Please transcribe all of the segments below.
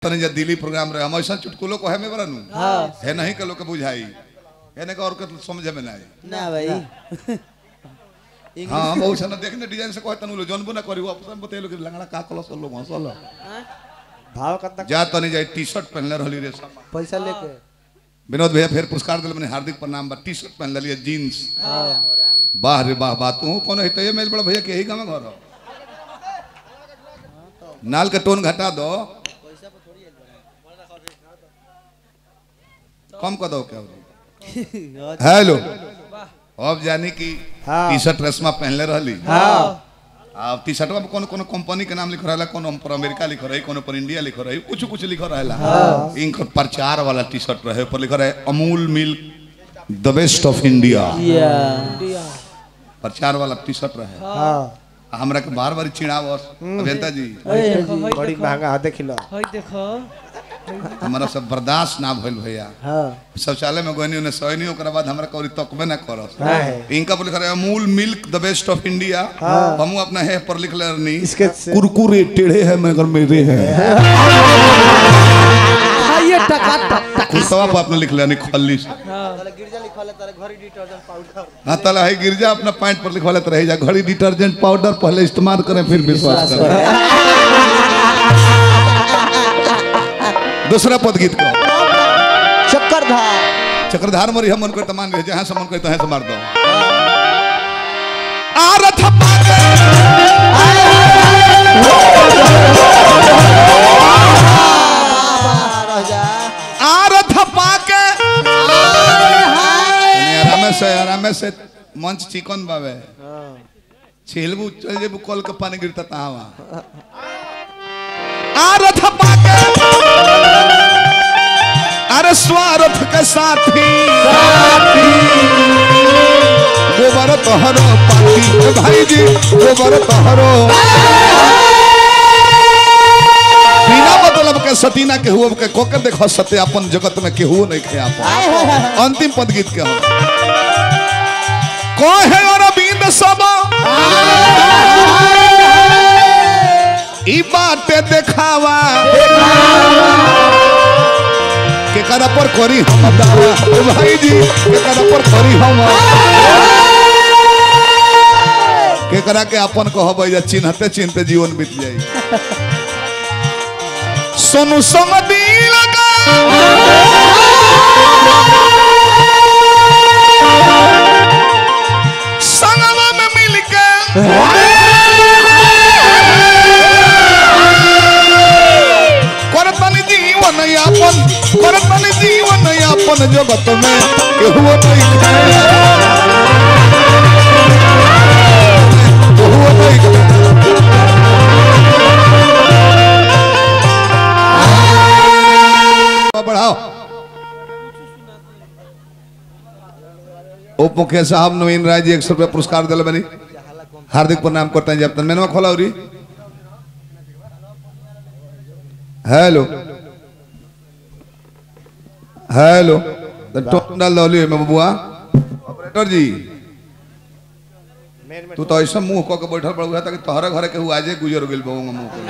तनी जा दिल्ली प्रोग्राम रहे हम ऐसा चुटकुलो को है में बरनु है नहीं के लोग के बुझाई है ने और के समझ में ना आई ना भाई हां बहुत सन देखने डिजाइन से कहत नु जनबो ना करियो अपन बतेलो कि लंगड़ा का कलस लोग हंसल भाव कतना जा तनी जाई टी-शर्ट पहनले रहली रे पैसा लेके विनोद भैया फिर पुरस्कार दिल मैंने हार्दिक प्रणाम बा टी-शर्ट पहन लिए जीन्स वाह रे वाह बात तू कौन है तो ये मेल बड़ा भैया के यही गांव में घर हो नाल का टोन घटा दो कम कर दो क्या हेलो अब जानी कि टी-शर्ट रस्मा पहनले रहली अब टी-शर्ट में कौन कौन कंपनी के नाम लिख रहा है कौन पर अमेरिका लिख रहा है कौन पर इंडिया लिख रहा है कुछ कुछ लिख रहा है इनका प्रचार वाला टी-शर्ट रहे पर लिख रहा है Amul milk the best of India प्रचार वाला टी-शर्ट रहे हमरा के बार-बार चिड़ावस अभियंता जी बड़ी महंगा है देख लो हई देखो हमारा सब बर्दाश्त ना भइल भैया शौचालय में गइनी ने सैनी ओकरा बाद हमरा कोरी तकबे ना करस इनका बोल करे Amul milk the best of India हम अपना है पर लिख ले नहीं कुरकुरे टेढ़े है मगर मेरे हैं ये टका कुर्तवा पर अपना लिख ले नहीं खल्ली से गिरजा लिखवा ले तारे घड़ी डिटर्जेंट पाउडर हां तला है गिरजा अपना पैंट पर लिखवा लेते रह जा घड़ी डिटर्जेंट पाउडर पहले इस्तेमाल करें फिर विश्वास करें दूसरा पद गीत को चक्रधार मोरी हम मन को तमान रहे जहां से मन को तहां से मार दो आरथ पाके आरथ पाके आराम से मंच चिकन बावे छिलबू चल जेबू कल के पानी गिरता तावा आरथ पाके अरे स्वार्थ के साथी गोबर तोहरो पाती भाई जी गोबर तोहरो बिना मतलब के सतीना के हुआ के कोके देखो सत्य अपन जगत में केहू नहीं खे आप अंतिम पद गीत के हम कोहे और अरविंद सब ई बातें देखावा के करा पर करी हम दावा भाई जी के करा पर करी हम के करा के अपन को हबई जा चिन्हते चिन्हते जीवन बीत जाई सोनू संग दिल लगा संगवा में मिलके करतन जीवन यापन जगत में केहू नहीं बढ़ाओ उप मुख्य साहब नवीन राय जी 100 रुपया पुरस्कार दिल बनी हार्दिक प्रणाम करते हैं जब तक मैंने खोला हो रही हेलो हेलो टोन डाल दो में बबुआ ऑपरेटर जी तू तो ऐसा मुंह को के बैठल पड़ गया था कि तोहरे घरे के आजे गुजर गेल बहुंगा मुंह को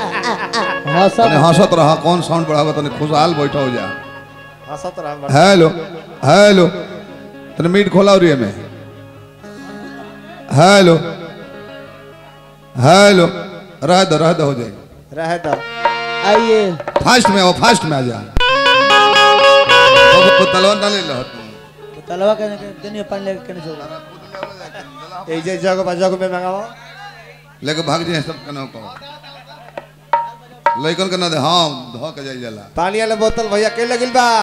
हंसत रहा कौन साउंड बढ़ावा तने खुशहाल बैठा हो जा हंसत रहा हेलो हेलो तने मीट खोला हो रही है में हेलो हेलो रह दो हो जाए रह दो आइए फास्ट में आओ फास्ट में आ जा तलवा डाले लो तलवा के दुनिया पानी लेके केने जो ए जे जगह में मंगावा लेके भाग जे सब कनो को लइकन के ना दे हां धो के जाई जाला पानी वाला बोतल भैया के लगिल बा।